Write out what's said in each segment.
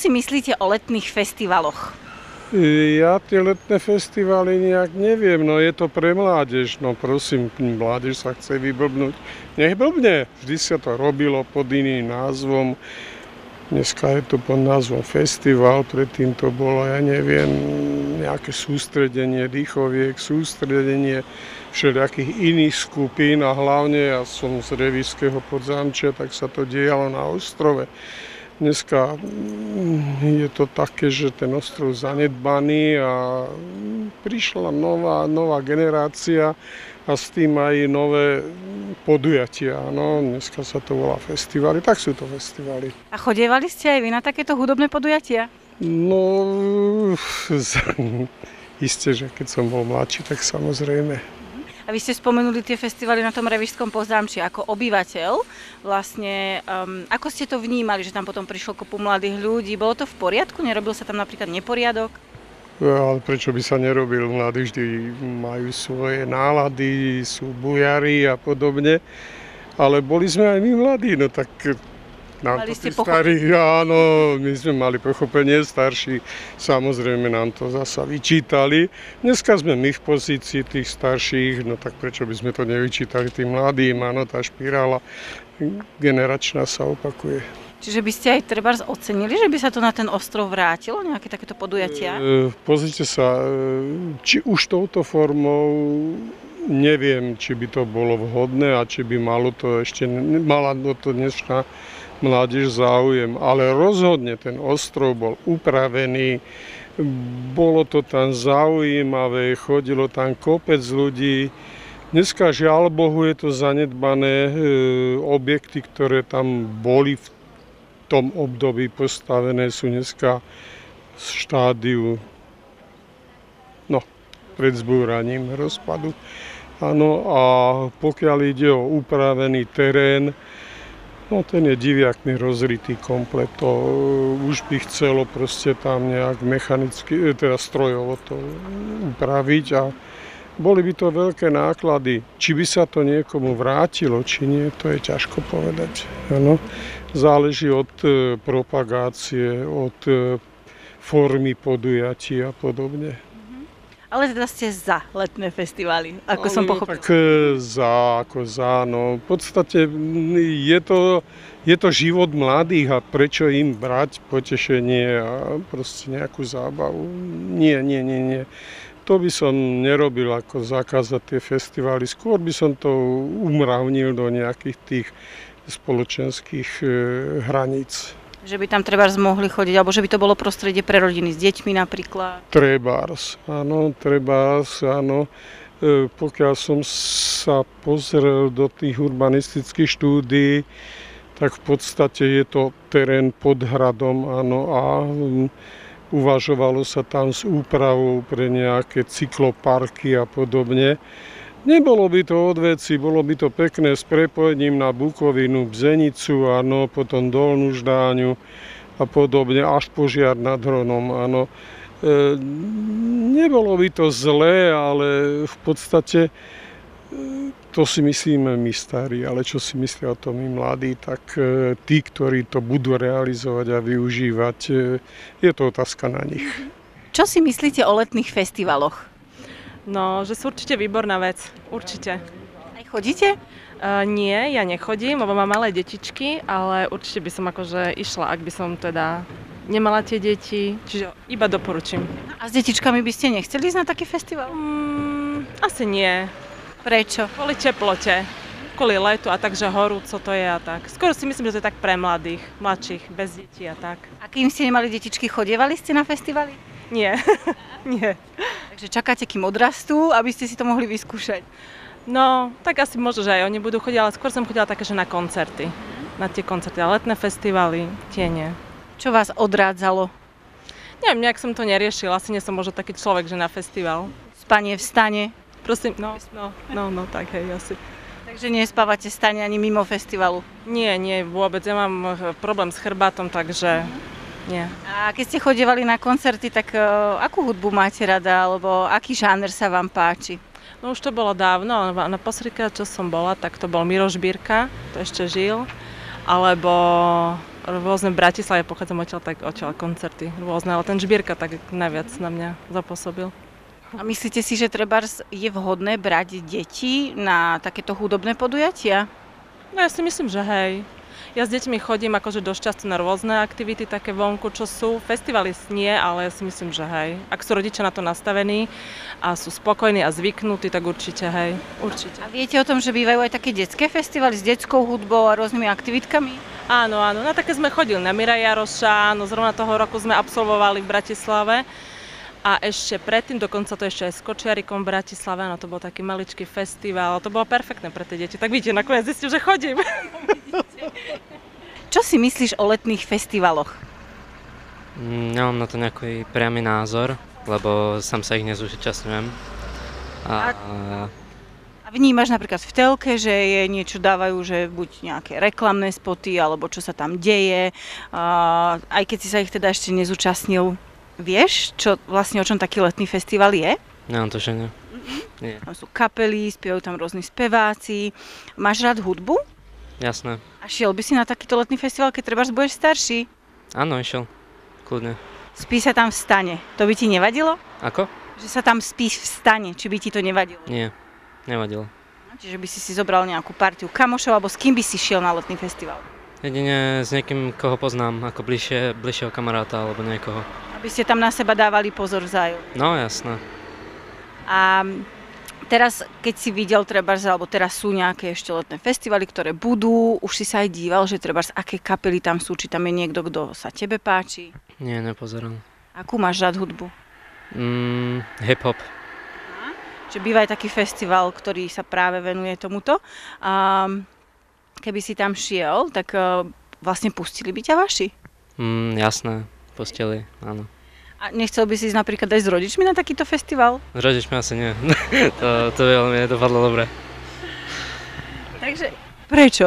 si myslíte o letných festivaloch? Ja tie letné festivály nejak neviem, no je to pre mládež, no prosím, mládež sa chce vyblbnúť. Nech blbne, vždy sa to robilo pod iným názvom. Dneska je to pod názvom festival, predtým to bolo, ja neviem, nejaké sústredenie dýchoviek, sústredenie všelijakých iných skupín a hlavne, ja som z Revíšskeho Podzámčia, tak sa to dialo na ostrove. Dneska je to také, že ten ostrov zanedbaný a prišla nová generácia a s tým aj nové podujatia. No, dneska sa to volá festivaly, tak sú to festivaly. A chodievali ste aj vy na takéto hudobné podujatia? No, isté, že keď som bol mladší, tak samozrejme. A vy ste spomenuli tie festivaly na tom Revíšskom Podzámčí ako obyvateľ. Vlastne, ako ste to vnímali, že tam potom prišlo kopu mladých ľudí? Bolo to v poriadku? Nerobil sa tam napríklad neporiadok? Ale prečo by sa nerobil? Mladí vždy majú svoje nálady, sú bujari a podobne. Ale boli sme aj my mladí, no tak nám Mali to ste tí starí, áno, my sme mali pochopenie, starší samozrejme nám to zasa vyčítali. Dneska sme my v pozícii tých starších, no tak prečo by sme to nevyčítali tým mladým, áno, tá špirála generačná sa opakuje. Čiže by ste aj trebárs ocenili, že by sa to na ten ostrov vrátilo, nejaké takéto podujatia? Pozrite sa, či už touto formou, neviem, či by to bolo vhodné a či by mala to dnešná mládež záujem, ale rozhodne ten ostrov bol upravený, bolo to tam zaujímavé, chodilo tam kopec ľudí. Dneska žiaľ Bohu je to zanedbané, objekty, ktoré tam boli v tom období postavené, sú dneska v štádiu pred zbúraním rozpadu. Áno, a pokiaľ ide o upravený terén, no ten je diviakmi rozritý komplet, to už by chcelo proste tam nejak mechanicky, teda strojovo to upraviť a boli by to veľké náklady. Či by sa to niekomu vrátilo, či nie, to je ťažko povedať. Ano, záleží od propagácie, od formy podujatí a podobne. Ale teda ste za letné festivaly, ako som pochopila. Tak za, no v podstate je to život mladých a prečo im brať potešenie a proste nejakú zábavu. Nie. To by som nerobil ako zakázať tie festivály, skôr by som to umravnil do nejakých tých spoločenských hraníc. Že by tam trebárs mohli chodiť, alebo že by to bolo prostredie pre rodiny s deťmi napríklad? Trebárs, áno. Pokiaľ som sa pozrel do tých urbanistických štúdií, tak v podstate je to terén pod hradom, áno, a uvažovalo sa tam s úpravou pre nejaké cykloparky a podobne. Nebolo by to odveci, bolo by to pekné s prepojením na Bukovinu, Bzenicu, áno, potom Dolnú Ždáňu a podobne, až Požiar nad Hronom, áno. Nebolo by to zlé, ale v podstate to si myslíme my starí, ale čo si myslia o tom my mladí, tak tí, ktorí to budú realizovať a využívať, je to otázka na nich. Čo si myslíte o letných festivaloch? No, že sú určite výborná vec, určite. Aj chodíte? Nie, ja nechodím, lebo mám malé detičky, ale určite by som akože išla, ak by som teda nemala tie deti, čiže iba doporučím. A s detičkami by ste nechceli ísť na taký festival? Asi nie. Prečo? Kvôli teplote, kvôli letu a takže horúco to je a tak. Skôr si myslím, že to je tak pre mladších, bez detí a tak. A kým ste nemali detičky, chodievali ste na festivaly? Nie, nie. Takže čakáte, kým odrastú, aby ste si to mohli vyskúšať? No, tak asi možno, že aj oni budú chodiť, ale skôr som chodila také, že na koncerty. Na tie koncerty, ale letné festivaly, tie nie. Čo vás odrádzalo? Neviem, nejak som to neriešila, asi nie som možno taký človek, že na festival. Spanie v stane? Prosím, no, tak hej, asi. Takže nespávate v stane ani mimo festivalu? Nie, vôbec, ja mám problém s chrbátom, takže nie. A keď ste chodievali na koncerty, tak akú hudbu máte rada, alebo aký žáner sa vám páči? No už to bolo dávno, na posledný, čo som bola, tak to bol Miroš Birka, to ešte žil, alebo rôzne v Bratislave, pochádzam odtiaľ, tak odtiaľ koncerty rôzne, ale ten Žbírka tak najviac na mňa zapôsobil. A myslíte si, že trebárs je vhodné brať deti na takéto hudobné podujatia? No ja si myslím, že hej. Ja s deťmi chodím akože dosť často na rôzne aktivity také vonku, čo sú. Festivaly nie, ale ja si myslím, že hej. Ak sú rodičia na to nastavení a sú spokojní a zvyknutí, tak určite hej. Určite. A viete o tom, že bývajú aj také detské festivaly s detskou hudbou a rôznymi aktivitkami? Áno, na také sme chodili na Mira Jaroša, no zrovna toho roku sme absolvovali v Bratislave. A ešte predtým, dokonca to ešte aj s Kočiarikom v Bratislave, no to bol taký maličký festival, to bolo perfektné pre tie deti. Tak vidíte, nakoniec zistím, že chodím. Čo si myslíš o letných festivaloch? Nemám na to nejaký priamy názor, lebo sám sa ich nezúčastňujem. A vnímaš napríklad v telke, že je niečo dávajú, že buď nejaké reklamné spoty, alebo čo sa tam deje, aj keď si sa ich teda ešte nezúčastnil. Vieš, o čom taký letný festival je? Nemám to, že nie. Nie. Tam sú kapely, spievajú tam rôzni speváci. Máš rád hudbu? Jasné. A šiel by si na takýto letný festival, keď trebárs budeš starší? Áno, išiel. Kľudne. Spí sa tam v stane. To by ti nevadilo? Ako? Že sa tam spíš v stane, či by ti to nevadilo? Nie, nevadilo. Čiže by si zobral nejakú partiu kamošov, alebo s kým by si šiel na letný festival? Jedine s niekým, koho poznám, ako bližšieho kamaráta alebo niekoho. Aby ste tam na seba dávali pozor vzájomne. No, jasné. A teraz, keď si videl trebárs, alebo teraz sú nejaké ešte letné festivaly, ktoré budú, už si sa aj díval, že trebárs, aké kapely tam sú, či tam je niekto, kto sa tebe páči? Nie, nepozerám. Akú máš rád hudbu? Hip-hop. Čiže býva aj taký festival, ktorý sa práve venuje tomuto. A keby si tam šiel, tak vlastne pustili by ťa vaši? Jasné, pustili, áno. A nechcel by si ísť napríklad aj s rodičmi na takýto festival? S rodičmi asi nie. to veľmi nedopadlo dobre. Takže prečo?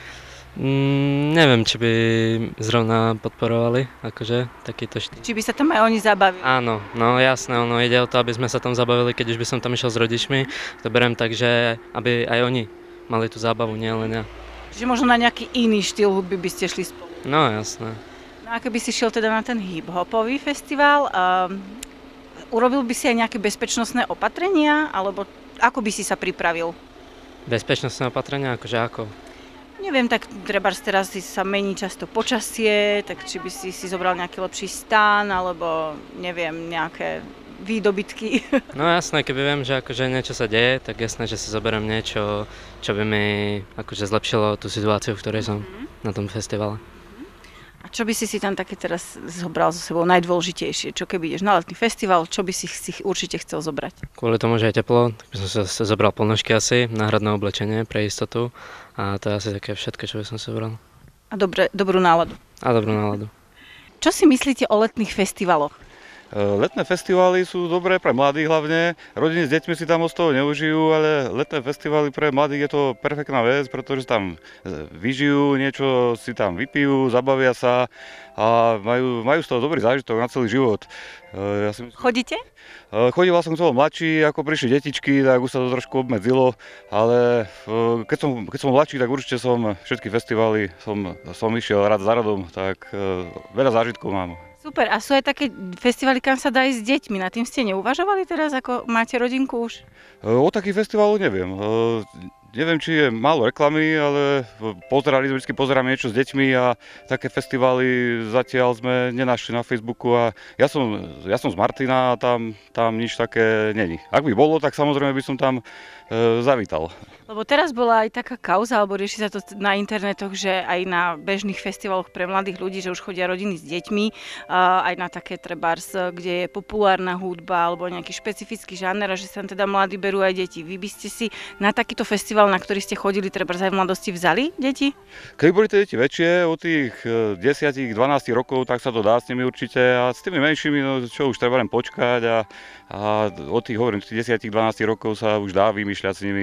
Neviem, či by zrovna podporovali akože takýto štýl. Či by sa tam aj oni zabavili? Áno, no jasné, ide o to, aby sme sa tam zabavili, keď už by som tam išiel s rodičmi. To beriem tak, že aby aj oni mali tú zábavu, nie len ja. Čiže možno na nejaký iný štýl hudby by ste šli spolu? No jasné. No a keby si šiel teda na ten hip-hopový festival, urobil by si aj nejaké bezpečnostné opatrenia, alebo ako by si sa pripravil? Bezpečnostné opatrenia, akože ako? Neviem, tak trebárs teraz sa mení často počasie, tak či by si zobral nejaký lepší stán, alebo neviem, nejaké výdobytky. No jasné, keby viem, že akože niečo sa deje, tak jasné, že si zoberiem niečo, čo by mi akože zlepšilo tú situáciu, v ktorej som na tom festivale. A čo by si tam také teraz zobral so sebou najdôležitejšie? Čo keby ideš na letný festival, čo by si určite chcel zobrať? Kvôli tomu, že je teplo, tak by som sa zobral ponožky asi, náhradné oblečenie pre istotu a to je asi také všetko, čo by som si zobral. A dobrú náladu. A dobrú náladu. Čo si myslíte o letných festivaloch? Letné festivály sú dobré pre mladých hlavne. Rodiny s deťmi si tam moc toho neužijú, ale letné festivály pre mladých je to perfektná vec, pretože tam vyžijú, niečo si tam vypijú, zabavia sa a majú z toho dobrý zážitok na celý život. Chodíte? Chodíval som k tomu mladší, ako prišli detičky, tak už sa to trošku obmedzilo, ale keď som mladší, tak určite som všetky festivály som išiel rád za radom, tak veľa zážitkov mám. Super, a sú aj také festivaly, kam sa dá ísť s deťmi, na tým ste neuvažovali teraz, ako máte rodinku už? O takých festivaloch neviem. Neviem, či je málo reklamy, ale vždy pozeráme niečo s deťmi a také festivály zatiaľ sme nenašli na Facebooku a ja som z Martina a tam nič také není. Ak by bolo, tak samozrejme by som tam zavítal. Lebo teraz bola aj taká kauza, alebo rieši sa to na internetoch, že aj na bežných festivaloch pre mladých ľudí, že už chodia rodiny s deťmi, aj na také trebárs, kde je populárna hudba alebo nejaký špecifický žáner, a že sa teda mladí berú aj deti. Vy by ste si na takýto festival, na ktorý ste chodili trebárs aj v mladosti, vzali deti? Keď boli tie deti väčšie, od tých 10-12 rokov, tak sa to dá s nimi určite a s tými menšími, no čo už treba len počkať a od tých 10-12 rokov sa už dá vymýšľať s nimi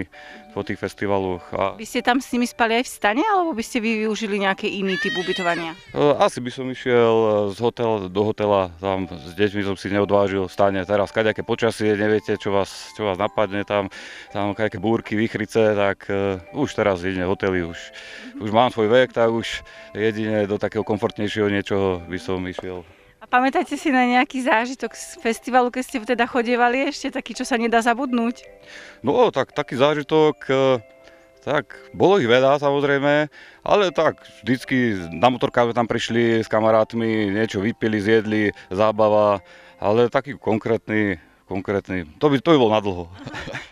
po tých festivaloch. A By ste tam s nimi spali aj v stane, alebo by ste vy využili nejaký iný typ ubytovania? asi by som išiel z hotela do hotela, tam s deťmi som si neodvážil v stane. Teraz kaďaké počasie, neviete, čo vás napadne, tam kaďaké búrky, výchrice, tak už teraz jedine hotely, už mám svoj vek, tak už jedine do takého komfortnejšieho niečoho by som išiel. A pamätáte si na nejaký zážitok z festivalu, keď ste teda chodievali ešte, taký, čo sa nedá zabudnúť? No, tak taký zážitok, tak bolo ich veľa samozrejme, ale tak vždycky na motorkách tam prišli s kamarátmi, niečo vypili, zjedli, zábava, ale taký konkrétny, to by bol na dlho.